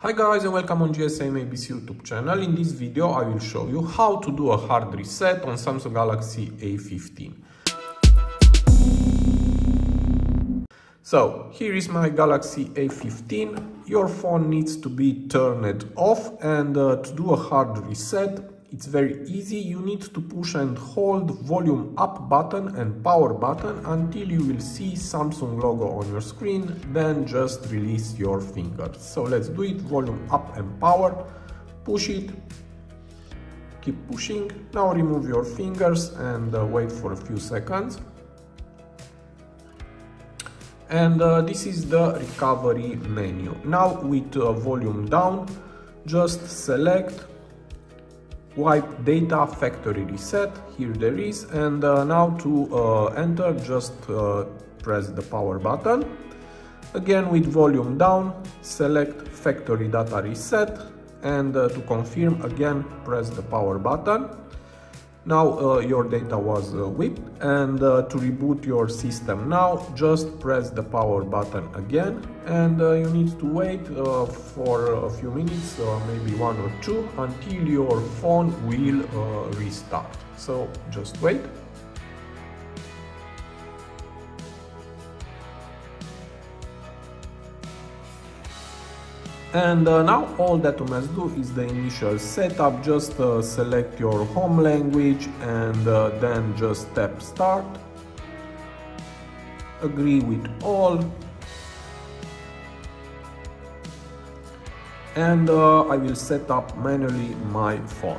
Hi guys and welcome on GSM-ABC YouTube channel. In this video I will show you how to do a hard reset on Samsung Galaxy A15. So here is my Galaxy A15. Your phone needs to be turned off, and to do a hard reset it's very easy. You need to push and hold volume up button and power button until you will see Samsung logo on your screen, then just release your fingers. So let's do it. Volume up and power, push it, keep pushing. Now remove your fingers and wait for a few seconds. And this is the recovery menu. Now with volume down, just select wipe data factory reset. Here there is, and now to enter just press the power button. Again with volume down, select factory data reset, and to confirm again press the power button. Now your data was wiped, and to reboot your system now just press the power button again, and you need to wait for a few minutes, maybe 1 or 2, until your phone will restart. So just wait. And now all that you must do is the initial setup. Just select your home language and then just tap start. Agree with all. And I will set up manually my phone.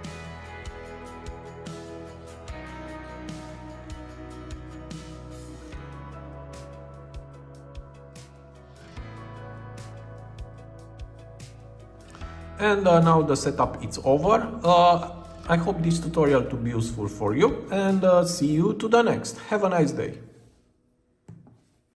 And now the setup is over. I hope this tutorial to be useful for you, and see you to the next. Have a nice day.